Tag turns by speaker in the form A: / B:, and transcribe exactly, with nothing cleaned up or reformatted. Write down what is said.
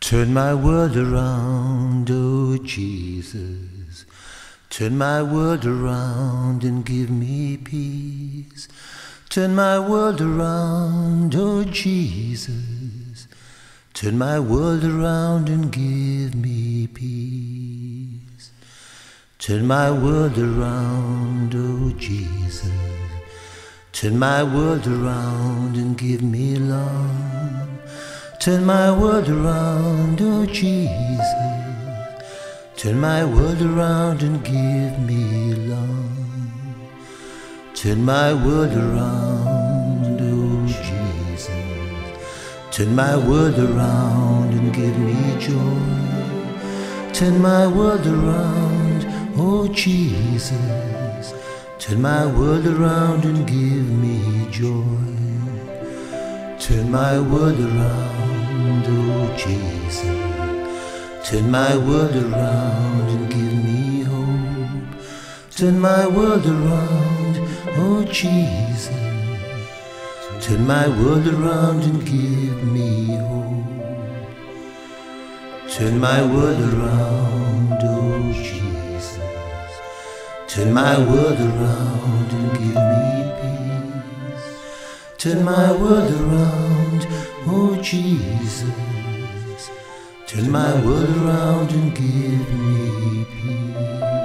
A: Turn my world around, oh Jesus. Turn my world around and give me peace. Turn my world around, oh Jesus. Turn my world around and give me peace. Turn my world around, oh Jesus. Turn my world around and give me love. Turn my world around, oh Jesus. Turn my world around and give me love. Turn my world around, oh Jesus. Turn my world around and give me joy. Turn my world around, oh Jesus. Turn my world around and give me joy. Turn my world around, oh Jesus. Turn my world around and give me hope. Turn my world around, oh Jesus. Turn my world around and give me hope. Turn my world around, oh Jesus. Turn my world around and give me peace. Turn my world around, oh Jesus. Turn my world around and give me peace.